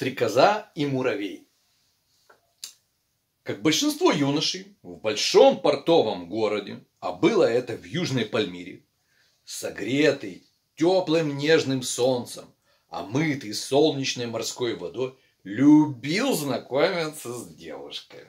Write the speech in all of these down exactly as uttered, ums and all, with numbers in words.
Стрекоза и муравей. Как большинство юношей в большом портовом городе, а было это в Южной Пальмире, согретый теплым нежным солнцем, омытый солнечной морской водой, любил знакомиться с девушками.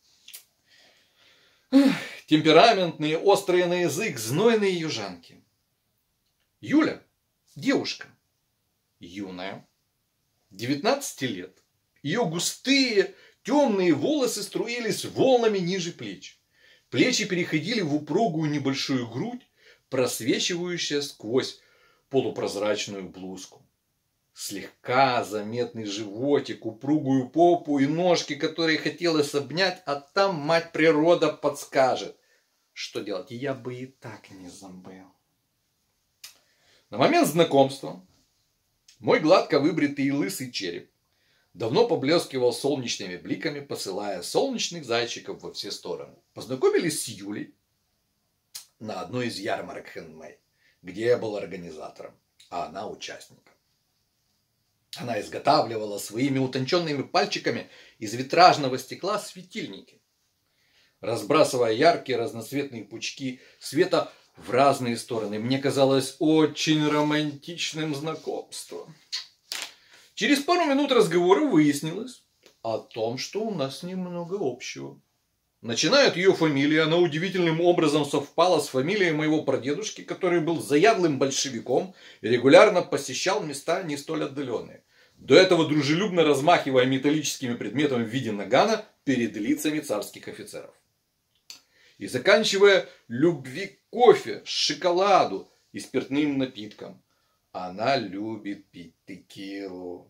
Темпераментные, острые на язык, знойные южанки. Юля – девушка, юная, девятнадцати лет. Ее густые, темные волосы струились волнами ниже плеч. Плечи переходили в упругую небольшую грудь, просвечивающую сквозь полупрозрачную блузку. Слегка заметный животик, упругую попу и ножки, которые хотелось обнять, а там мать природа подскажет, что делать. И я бы и так не забыл. На момент знакомства мой гладко выбритый и лысый череп давно поблескивал солнечными бликами, посылая солнечных зайчиков во все стороны. Познакомились с Юлей на одной из ярмарок хендмейд, где я был организатором, а она участником. Она изготавливала своими утонченными пальчиками из витражного стекла светильники, разбрасывая яркие разноцветные пучки света в разные стороны. Мне казалось очень романтичным знакомством. Через пару минут разговора выяснилось о том, что у нас немного общего. Начиная от ее фамилии, она удивительным образом совпала с фамилией моего прадедушки, который был заядлым большевиком и регулярно посещал места не столь отдаленные. До этого дружелюбно размахивая металлическими предметами в виде нагана перед лицами царских офицеров. И заканчивая любви к кофе, шоколаду и спиртным напиткам. Она любит пить текилу.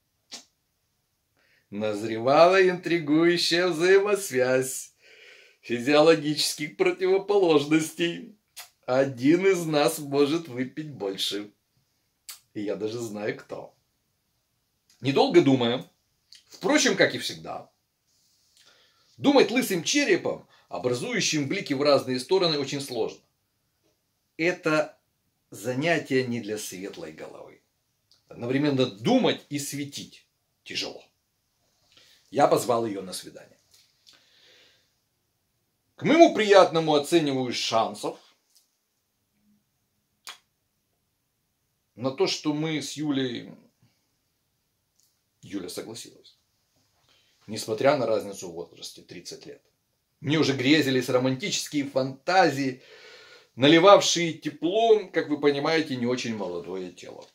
Назревала интригующая взаимосвязь физиологических противоположностей. Один из нас может выпить больше. И я даже знаю кто. Недолго думая, впрочем, как и всегда, думать лысым черепом, образующим блики в разные стороны, очень сложно. Это занятие не для светлой головы. Одновременно думать и светить тяжело. Я позвал ее на свидание. К моему приятному оцениваю шансов на то, что мы с Юлей... Юля согласилась. Несмотря на разницу в возрасте тридцать лет. Мне уже грезились романтические фантазии, наливавшие теплом, как вы понимаете, не очень молодое тело.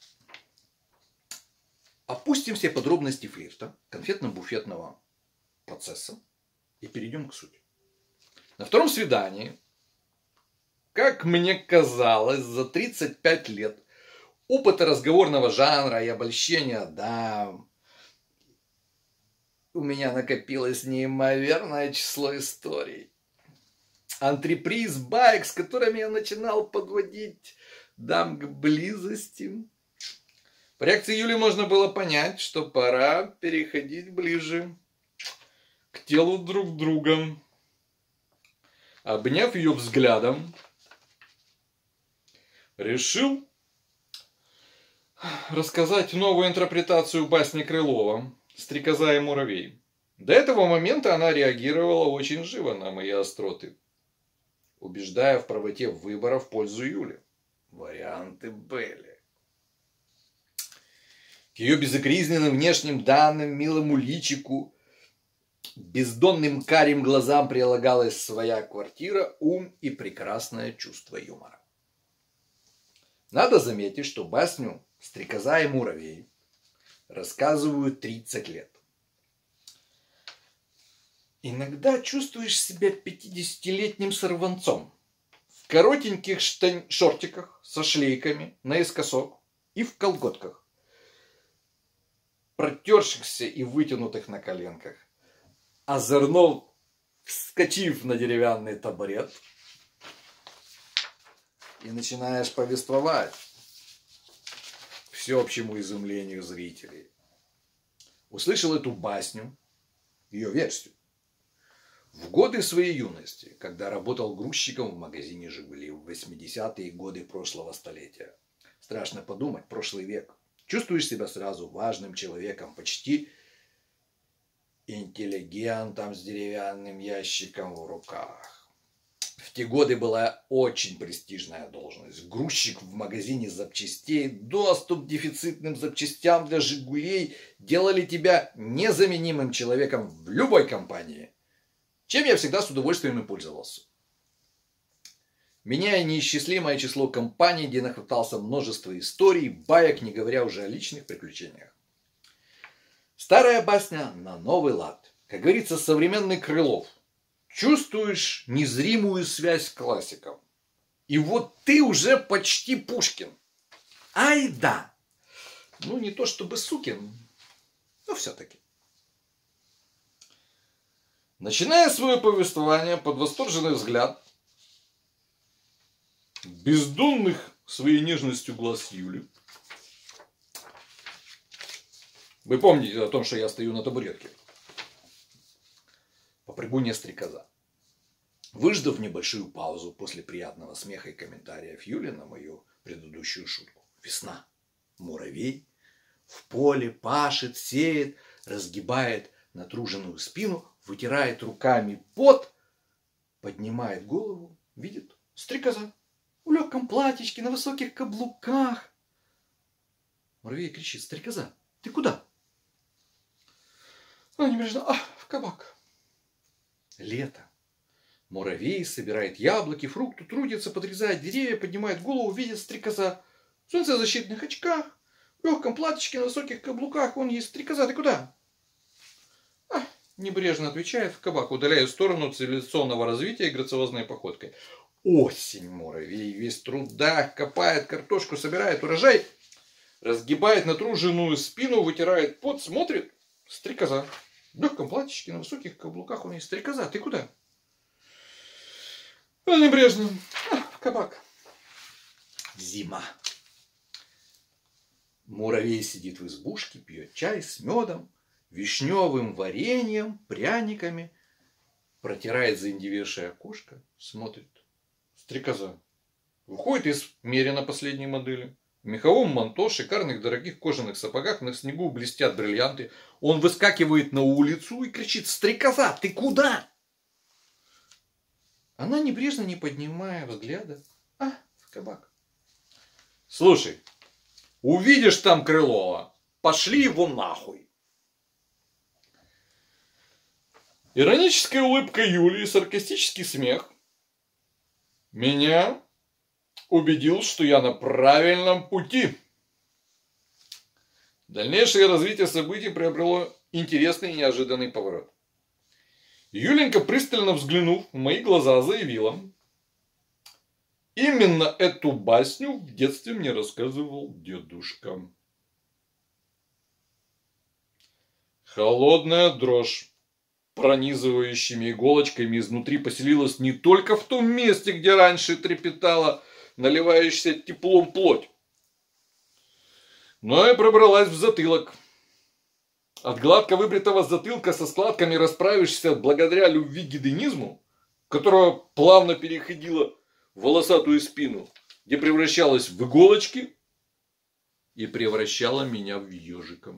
Опустим все подробности флирта, конфетно-буфетного процесса и перейдем к сути. На втором свидании, как мне казалось, за тридцать пять лет опыта разговорного жанра и обольщения дам, у меня накопилось неимоверное число историй. Антреприз, байк, с которыми я начинал подводить дам к близости. По реакции Юли можно было понять, что пора переходить ближе к телу друг друга. Обняв ее взглядом, решил рассказать новую интерпретацию басни Крылова «Стрекоза и муравей». До этого момента она реагировала очень живо на мои остроты, убеждая в правоте выбора в пользу Юли. Варианты были. К ее безукоризненным внешним данным, милому личику, бездонным карим глазам прилагалась своя квартира, ум и прекрасное чувство юмора. Надо заметить, что басню «Стрекоза и муравей» рассказывают тридцать лет. Иногда чувствуешь себя пятидесятилетним сорванцом в коротеньких штань... шортиках со шлейками наискосок и в колготках, протершихся и вытянутых на коленках. Озорно вскочив на деревянный табурет и начинаешь повествовать всеобщему изумлению зрителей. Услышал эту басню, ее версию, в годы своей юности, когда работал грузчиком в магазине «Жигули» в восьмидесятые годы прошлого столетия. Страшно подумать, прошлый век. Чувствуешь себя сразу важным человеком, почти интеллигентом с деревянным ящиком в руках. В те годы была очень престижная должность. Грузчик в магазине запчастей, доступ к дефицитным запчастям для «Жигулей» делали тебя незаменимым человеком в любой компании, чем я всегда с удовольствием и пользовался. Меняя неисчислимое число компаний, где нахватался множество историй, баек, не говоря уже о личных приключениях. Старая басня на новый лад. Как говорится, современный Крылов. Чувствуешь незримую связь с классиком. И вот ты уже почти Пушкин. Ай да! Ну, не то чтобы сукин, но все-таки. Начиная свое повествование под восторженный взгляд бездонных своей нежностью глаз Юли. Вы помните о том, что я стою на табуретке. Попрыгунья стрекоза. Выждав небольшую паузу после приятного смеха и комментариев Юли на мою предыдущую шутку. Весна. Муравей в поле пашет, сеет, разгибает натруженную спину, вытирает руками пот, поднимает голову, видит стрекоза в легком платьичке на высоких каблуках. Муравей кричит: стрекоза, ты куда? Она небрежно: а, в кабак. Лето. Муравей собирает яблоки, фрукты, трудится, подрезает деревья, поднимает голову, видит стрекоза в солнцезащитных очках, в легком платьичке на высоких каблуках. Он есть: стрекоза, ты куда? А, небрежно отвечает: в кабак, удаляя в сторону цивилизационного развития и грациозной походкой. Осень. Муравей весь в трудах, копает картошку, собирает урожай, разгибает натруженную спину, вытирает пот, смотрит: стрекоза. В легком платьичке на высоких каблуках. Он есть: стрекоза, ты куда? А небрежно: а, в кабак. Зима. Муравей сидит в избушке, пьет чай с медом, вишневым вареньем, пряниками, протирает заиндевевшее окошко, смотрит: стрекоза. Выходит из мерина последней модели. В меховом манто, шикарных дорогих кожаных сапогах, на снегу блестят бриллианты. Он выскакивает на улицу и кричит: стрекоза, ты куда? Она, небрежно не поднимая взгляда: а, в кабак. Слушай, увидишь там Крылова, пошли его нахуй. Ироническая улыбка Юли и саркастический смех меня убедил, что я на правильном пути. Дальнейшее развитие событий приобрело интересный и неожиданный поворот. Юленька, пристально взглянув в мои глаза, заявила: именно эту басню в детстве мне рассказывал дедушка. Холодная дрожь, пронизывающими иголочками изнутри, поселилась не только в том месте, где раньше трепетала наливающаяся теплом плоть, но и пробралась в затылок. От гладко выбритого затылка со складками расправишься благодаря любви к гедонизму, которая плавно переходила в волосатую спину, где превращалась в иголочки и превращала меня в ежика.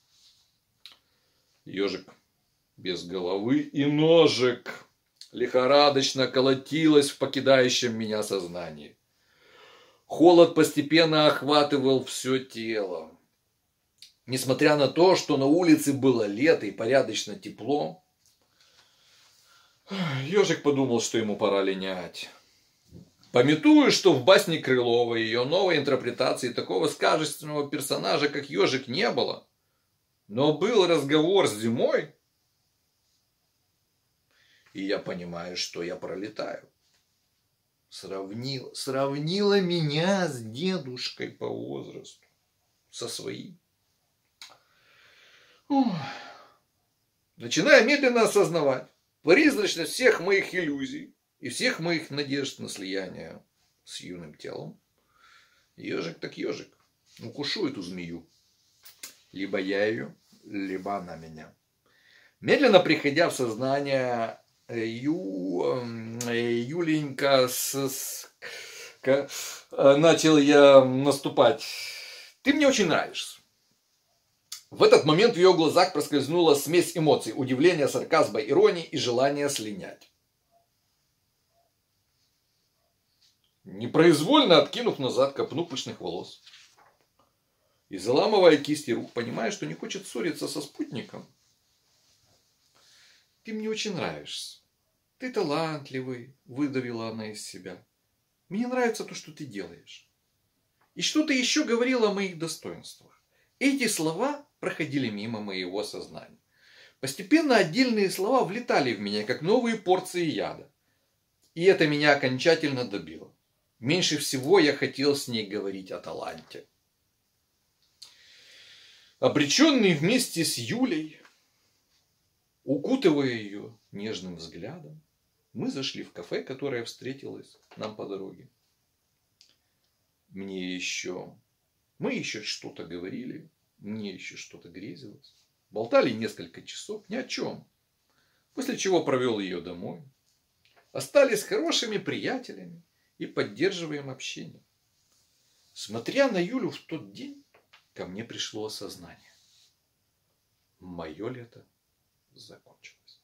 Ежик без головы и ножек лихорадочно колотилось в покидающем меня сознании. Холод постепенно охватывал все тело. Несмотря на то, что на улице было лето и порядочно тепло, ежик подумал, что ему пора линять. Памятуя, что в басне Крылова и ее новой интерпретации такого сказочного персонажа, как ежик, не было, но был разговор с зимой, и я понимаю, что я пролетаю. Сравнила, сравнила меня с дедушкой по возрасту, со своим. Ох. Начиная медленно осознавать призрачность всех моих иллюзий и всех моих надежд на слияние с юным телом, ежик так ежик, укушу эту змею. Либо я ее, либо она меня. Медленно приходя в сознание, Ю, Юленька, с, с, к, начал я наступать. Ты мне очень нравишься. В этот момент в ее глазах проскользнула смесь эмоций: удивления, сарказма, иронии и желания слинять. Непроизвольно откинув назад копну пышных волос и заламывая кисти рук, понимая, что не хочет ссориться со спутником: «Ты мне очень нравишься. Ты талантливый», — выдавила она из себя. «Мне нравится то, что ты делаешь». И что-то еще говорила о моих достоинствах. Эти слова проходили мимо моего сознания. Постепенно отдельные слова влетали в меня, как новые порции яда. И это меня окончательно добило. Меньше всего я хотел с ней говорить о таланте. Обреченный вместе с Юлей, укутывая ее нежным взглядом, мы зашли в кафе, которое встретилось нам по дороге. Мне еще... Мы еще что-то говорили, мне еще что-то грезилось. Болтали несколько часов ни о чем. После чего провел ее домой. Остались хорошими приятелями и поддерживаем общение. Смотря на Юлю в тот день, ко мне пришло осознание: мое лето закончилось.